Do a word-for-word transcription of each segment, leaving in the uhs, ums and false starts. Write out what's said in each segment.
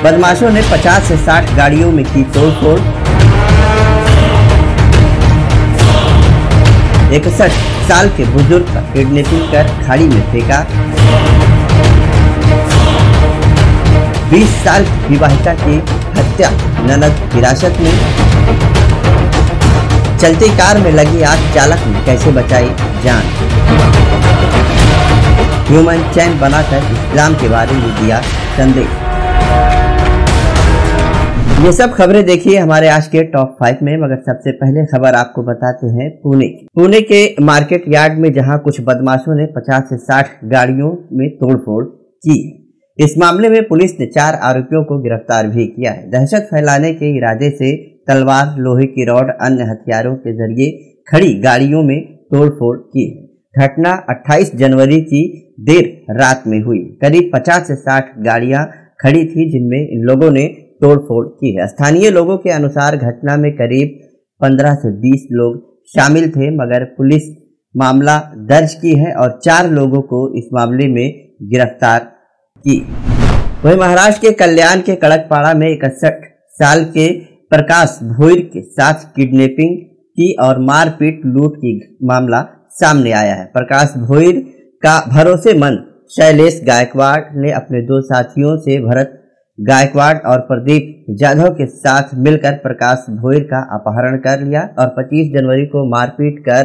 बदमाशों ने पचास से साठ गाड़ियों में की तोड़फोड़। इकसठ साल के बुजुर्ग का किडनैपिंग कर खाड़ी में फेंका। बीस साल की विवाहिता की हत्या, ननद हिरासत में। चलती कार में लगी आग, चालक ने कैसे बचाई जान। ह्यूमन चैन बनाकर इस्लाम के बारे में दिया संदेश। ये सब खबरें देखिए हमारे आज के टॉप फाइव में, मगर सबसे पहले खबर आपको बताते हैं पुणे की। पुणे के मार्केट यार्ड में जहां कुछ बदमाशों ने पचास से साठ गाड़ियों में तोड़फोड़ की। इस मामले में पुलिस ने चार आरोपियों को गिरफ्तार भी किया है। दहशत फैलाने के इरादे से तलवार, लोहे की रॉड, अन्य हथियारों के जरिए खड़ी गाड़ियों में तोड़फोड़ की है। घटना अट्ठाईस जनवरी की देर रात में हुई। करीब पचास से साठ गाड़ियां खड़ी थी जिनमें इन लोगों ने तोड़फोड़ की है। स्थानीय लोगों के अनुसार घटना में करीब पंद्रह से बीस लोग शामिल थे, मगर पुलिस मामला दर्ज की है और चार लोगों को इस मामले में गिरफ्तार की। वहीं महाराष्ट्र के कल्याण के कड़कपाड़ा में इकसठ साल के प्रकाश भोईर के साथ किडनैपिंग की और मारपीट लूट की मामला सामने आया है। प्रकाश भोईर का भरोसेमंद शैलेश गायकवाड़ ने अपने दो साथियों से भरत गायकवाड़ और प्रदीप जाधव के साथ मिलकर प्रकाश भोईर का अपहरण कर लिया और पच्चीस जनवरी को मारपीट कर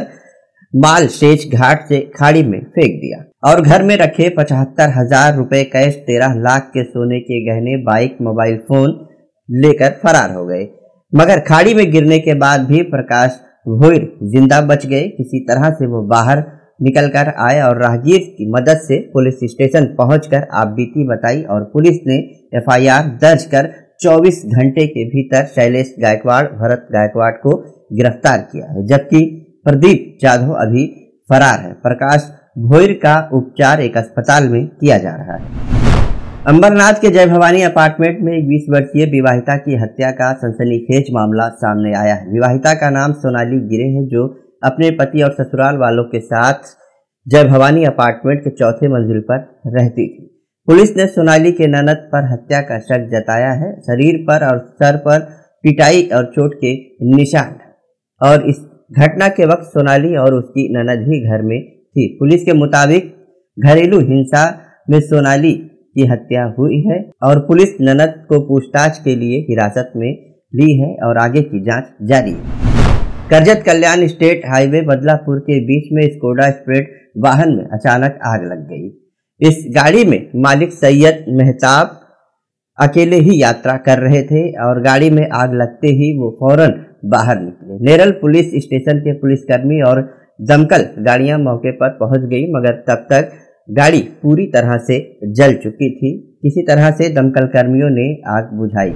माल शेष घाट से खाड़ी में फेंक दिया और घर में रखे पचहत्तर हजार रुपए कैश, तेरह लाख के सोने के गहने, बाइक, मोबाइल फोन लेकर फरार हो गए। मगर खाड़ी में गिरने के बाद भी प्रकाश भोईर जिंदा बच गए। किसी तरह से वो बाहर निकल कर आए और राहगीर की मदद से पुलिस स्टेशन पहुंचकर आपबीती बताई और पुलिस ने एफ आई आर दर्ज कर चौबीस घंटे के भीतर शैलेश गायकवाड़, भरत गायकवाड़ को गिरफ्तार किया है, जबकि प्रदीप जाधव अभी फरार है। प्रकाश भोईर का उपचार एक अस्पताल में किया जा रहा है। अंबरनाथ के जय भवानी अपार्टमेंट में एक बीस वर्षीय विवाहिता की हत्या का सनसनीखेज मामला सामने आया है। विवाहिता का नाम सोनाली गिरे है, जो अपने पति और ससुराल वालों के साथ जय भवानी अपार्टमेंट के चौथे मंजिल पर रहती थी। पुलिस ने सोनाली के ननद पर हत्या का शक जताया है। शरीर पर और सर पर पिटाई और चोट के निशान है और इस घटना के वक्त सोनाली और उसकी ननद ही घर में थी। पुलिस के मुताबिक घरेलू हिंसा में सोनाली की हत्या हुई है और पुलिस ननद को पूछताछ के लिए हिरासत में ली है और आगे की जांच जारी है। करजत कल्याण स्टेट हाईवे बदलापुर के बीच में स्कोडा स्प्रेड वाहन में अचानक आग लग गई। इस गाड़ी में मालिक सैयद मेहताब अकेले ही यात्रा कर रहे थे और गाड़ी में आग लगते ही वो फौरन बाहर निकले। नेरल पुलिस स्टेशन के पुलिसकर्मी और दमकल गाड़ियां मौके पर पहुंच गई, मगर तब तक गाड़ी पूरी तरह से जल चुकी थी। किसी तरह से दमकल कर्मियों ने आग बुझाई।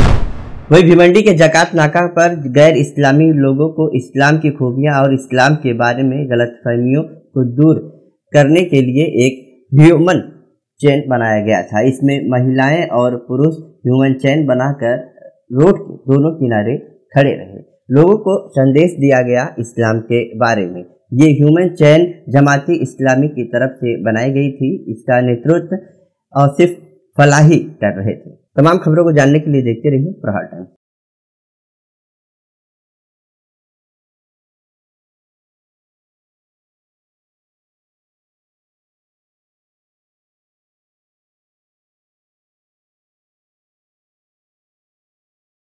वही भिवंडी के जकात नाका पर गैर इस्लामी लोगों को इस्लाम की खूबियां और इस्लाम के बारे में गलतफहमियों को दूर करने के लिए एक ह्यूमन चैन बनाया गया था। इसमें महिलाएं और पुरुष ह्यूमन चैन बनाकर रोड के दोनों किनारे खड़े रहे। लोगों को संदेश दिया गया इस्लाम के बारे में। ये ह्यूमन चैन जमाती इस्लामी की तरफ से बनाई गई थी। इसका नेतृत्व आसिफ फलाही कर रहे थे। तमाम खबरों को जानने के लिए देखते रहिए प्रहार टाइम्स।